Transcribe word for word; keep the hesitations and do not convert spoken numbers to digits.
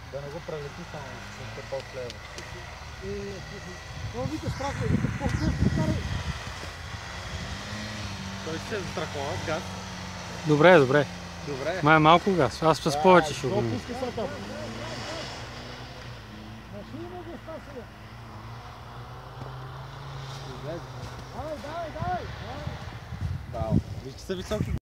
Да не го прелети само, че ще по-слева. Това вика страхва, вика по-често карай. Той ще се застрахова с газ. Добре, добре. Добре. Май малко газ, аз с повече ще го мина. Допуска са там. Машина го спасила. Давай, давай, давай. Да. Виж, че са високи.